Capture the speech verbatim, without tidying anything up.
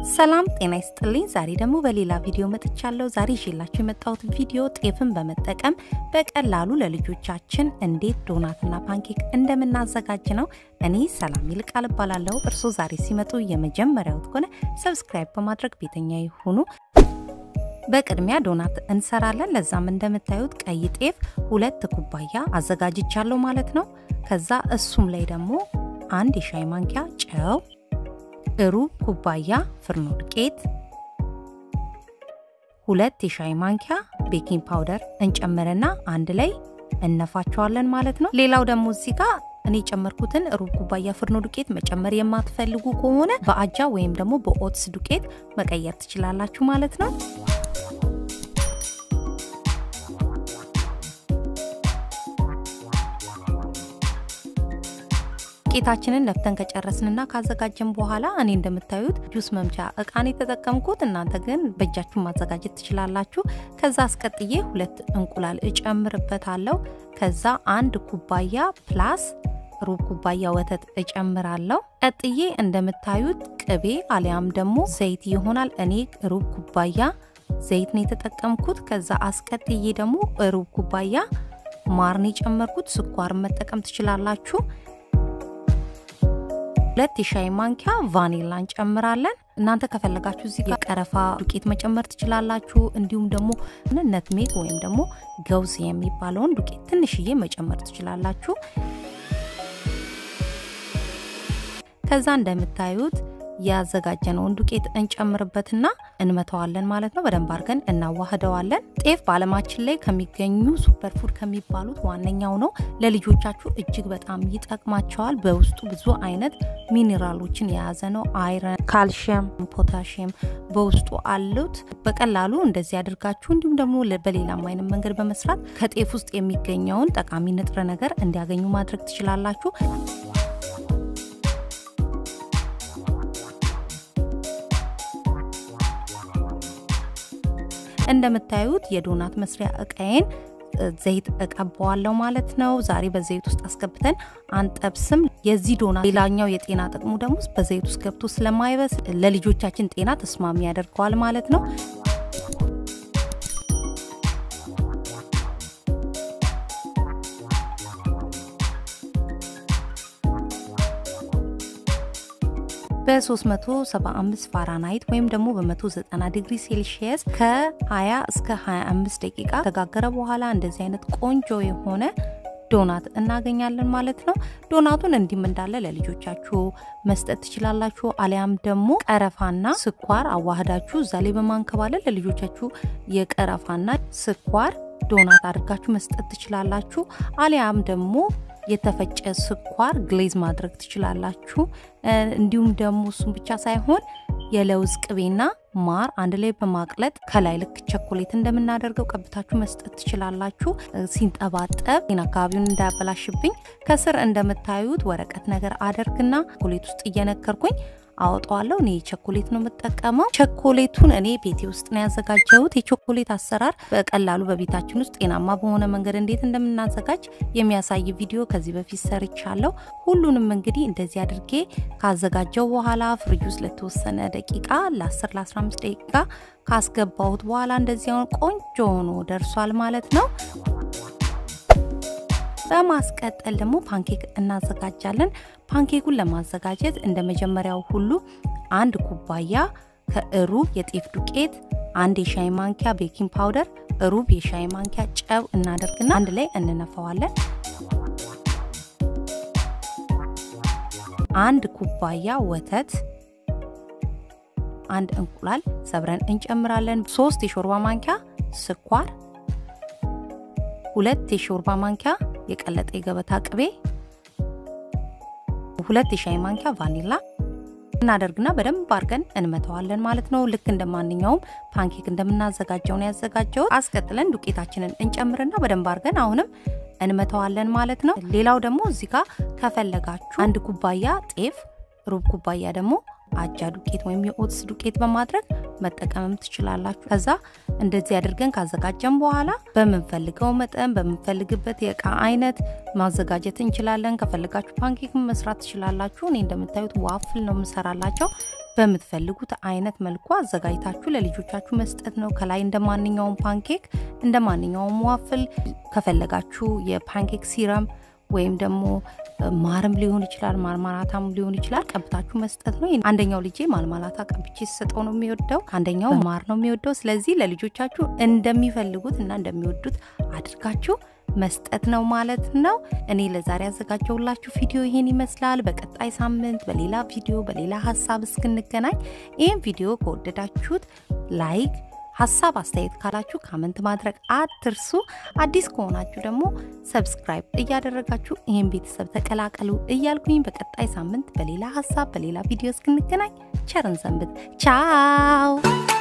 ሰላም ጤና ይስጥልኝ ዛሬ ደግሞ በሌላ ቪዲዮ መጥቻለሁ ዛሬ ይዤላችሁ የመጣሁት ቪዲዮ ጤፍን በመጠቀም በቀላሉ ለልጆቻችን እንዴት ዶናትና ፓንኬክ እንደምናዘጋጅ ነው እኔ ሰላም ይልቃል ባላለው እርሶ ዛሬ ሲመጡ የመጀመሪያው ከሆነ ሰብስክራይብ በማድረግ ቤተኛ ይሁኑ በቅድሚያ ዶናት እንሰራለን ለዛም እንደምታዩት ቀይ ጤፍ ሁለት ኩባያ አዘጋጅቻለሁ ማለት ነው ከዛ እሱም ላይ ደግሞ አንድ የሻይ ማንኪያ ጨው ሩብ ኩባያ ፍርኖ ዱቄት ሁለት የሻይ ማንኪያ ቤኪንግ ፓውደር እንጨምርና አንድ ላይ እንነፋቸዋለን ማለት ነው ሌላው ደግሞ እዚህ ጋር እኔ ጨመርኩትን ሩብ ኩባያ ፍርኖ ዱቄት መጨመር የማትፈልጉ ከሆነ በአጃ ወይም ደግሞ በኦትስ ዱቄት መቀየር ትችላላችሁ ማለት ነው ቄታችንን ነፍተን ከጨረስንና ካዘጋጀን በኋላ እኔ እንደምታዩት ጁስ መምቻ እቃን የተጠቀምኩት እናንተ ግን በእጃችሁ ማዘጋጀት ትችላላችሁ ከዛ አስቀጥዬ ሁለት እንቁላል እጨምርበታለሁ ከዛ አንድ ኩባያ ፕላስ ሩብ ኩባያ ወተት እጨምራለሁ ቀጥዬ እንደምታዩት ቅቤ አሊያም ደግሞ ዘይት ይሆናል እኔ ሩብ ኩባያ ዘይት ነው የተጠቀምኩት ከዛ አስቀጥዬ ደግሞ ሩብ ኩባያ ማርኒ ጨመርኩት ስኳር መጠቀም ትችላላችሁ ሁለት የሻይ ማንኪያ ቫኒላ እንጨምራለን እናንተ ከፈለጋችሁ እዚህ ጋር ቀረፋ ዱቄት መጨመር ትችላላችሁ እንዲሁም ደግሞ ነትሜግ ወይም ደግሞ ገውዝ የሚባለውን ዱቄት ትንሽዬ መጨመር ትችላላችሁ ከዛ እንደምታዩት ያዘጋጀነውን ዱቄት እንጨምርበትና እንመታዋለን ማለት ነው በደንብ አርገን እናዋህደዋለን ጤፍ ባለማችን ላይ ከሚገኙ ሱፐር ፉድ ከሚባሉት ዋነኛው ነው ለልጆቻችሁ እጅግ በጣም ይጠቅማቸዋል በውስጡ ብዙ አይነት ሚኒራሎችን የያዘ ነው አይረን ካልሲየም ፖታሺየም በውስጡ አሉት በቀላሉ እንደዚህ አድርጋችሁ እንዲሁም ደግሞ በሌላም አይነት መንገድ በመስራት ከጤፍ ውስጥ የሚገኘውን ጠቃሚ ንጥረ ነገር እንዲያገኙ ማድረግ ትችላላችሁ እንደምታዩት የዶናት መስሪያ እቃዬን ዘይት እቀባዋለሁ ማለት ነው ዛሬ በዘይት ውስጥ አስገብተን አንጠብስም የዚህ ዶናት ሌላኛው የጤና ጥቅሙ ደግሞ በዘይት ውስጥ ገብቶ ስለማይበስ ለልጆቻችን ጤና ተስማሚ ያደርጋል ማለት ነው በ375 ፋራናይት ወይም ደግሞ በ190 ዲግሪ ሴልሺየስ ከ20 እስከ ሃያ አምስት ደቂቃ ተጋገረ በኋላ እንደዚህ አይነት ቆንጆ የሆነ ዶናት እናገኛለን ማለት ነው ዶናቱን እንዲም እንዳለ ለልጆቻችሁ መስጠት ትችላላችሁ አሊያም ደግሞ ቀረፋና ስኳር አዋህዳችሁ ዛሬ በማንከባለል ለልጆቻችሁ የቀረፋና ስኳር ዶናት አድርጋችሁ መስጠት ትችላላችሁ አሊያም ደግሞ የተፈጨ ስኳር ግሌዝ ማድረግ ትችላላችሁ እንዲሁም ደግሞ እሱም ብቻ ሳይሆን የለውዝ ቅቤና ማር አንድ ላይ በማቅለጥ ከላይ ልክ ቸኮሌት እንደምናደርገው ቀብታችሁ መስጠት ትችላላችሁ ሲንጠባጠብ አካባቢውን እንዳያበላሽብኝ ከስር እንደምታዩት ወረቀት ነገር አደርግና ቸኮሌት ውስጥ እየነከርኩኝ አውጣዋለሁ እኔ ቸኮሌት ነው መጠቀመው ቸኮሌቱን እኔ ቤቴ ውስጥ ነው ያዘጋጀሁት የቸኮሌት አሰራር በቀላሉ በቤታችን ውስጥ ጤናማ በሆነ መንገድ እንዴት እንደምናዘጋጅ የሚያሳይ ቪዲዮ ከዚህ በፊት ሰርቻለሁ ሁሉንም እንግዲህ እንደዚህ አድርጌ ካዘጋጀው በኋላ ፍሪጅ ውስጥ ለተወሰነ ደቂቃ ለ10 ለ15 ደቂቃ ካስገባሁት በኋላ እንደዚህ አሁን ቆንጆ ሆኖ ደርሷል ማለት ነው በማስቀጠል ደግሞ ፓንኬክ እናዘጋጃለን ፓንኬኩን ለማዘጋጀት እንደመጀመሪያው ሁሉ አንድ ኩባያ ከሩብ የጤፍ ዱቄት አንድ የሻይ ማንኪያ ቤኪንግ ፓውደር ሩብ የሻይ ማንኪያ ጨው እናደርግና አንድ ላይ እንነፋዋለን አንድ ኩባያ ወተት አንድ እንቁላል ሰብረን እንጨምራለን ሶስት የሾርባ ማንኪያ ስኳር ሁለት የሾርባ ማንኪያ የቀለጠ የገበታ ቅቤ ሁለት የሻይ ማንኪያ ቫኒላ እናደርግና በደንብ አርገን እንመታዋለን ማለት ነው ልክ እንደማንኛውም ፓንኬክ እንደምናዘጋጀው ነው ያዘጋጀው አስቀጥለን ዱቄታችንን እንጨምርና በደንብ አርገን አሁንም እንመታዋለን ማለት ነው ሌላው ደግሞ እዚህ ጋር ከፈለጋችሁ አንድ ኩባያ ጤፍ ሩብ ኩባያ ደግሞ አጃ ዱቄት ወይም የኦትስ ዱቄት በማድረግ መጠቀምም ትችላላችሁ ከዛ እንደዚህ አድርገን ካዘጋጀን በኋላ በመንፈልገው መጠን በመንፈልግበት የቃ አይነት ማዘጋጀት እንችላለን ከፈለጋችሁ ፓንኬክ መስራት ትችላላችሁ እኔ እንደምታዩት ዋፍል ነው መስራላችሁ በምትፈልጉት አይነት መልኩ አዘጋጅታችሁ ለልጆቻችሁ መስጠት ነው። ከላይ እንደማንኛውም ፓንኬክ እንደማንኛውም ዋፍል ከፈለጋችሁ የፓንኬክ ሲረም ወይም ደግሞ ማርም ሊሆን ይችላል ማርማራታም ሊሆን ይችላል ቀብታችሁ መስጠት ነው። አንደኛው ልጄ ማርማራታ ቀብቼ ሰጠው ነው የሚወደው፣ አንደኛው ማር ነው የሚወደው። ስለዚህ ለልጆቻችሁ እንደሚፈልጉት እና እንደሚወዱት አድርጋችሁ መስጠት ነው ማለት ነው። እኔ ለዛሬ ያዘጋጀሁላችሁ ቪዲዮ ይሄን ይመስላል። በቀጣይ ሳምንት በሌላ ቪዲዮ በሌላ ሐሳብ እስክንገናኝ ይሄን ቪዲዮ ከወደዳችሁት ላይክ፣ ሐሳብ አስተያየት ካላችሁ ኮሜንት ማድረግ አትርሱ። አዲስ ከሆናችሁ ደግሞ ሰብስክራይብ እያደረጋችሁ ይሄን ቤተሰብ ተቀላቀሉ እያልኩኝ በቀጣይ ሳምንት በሌላ ሐሳብ በሌላ ቪዲዮ እስክንገናኝ ቸርን ሰንብት። ቻው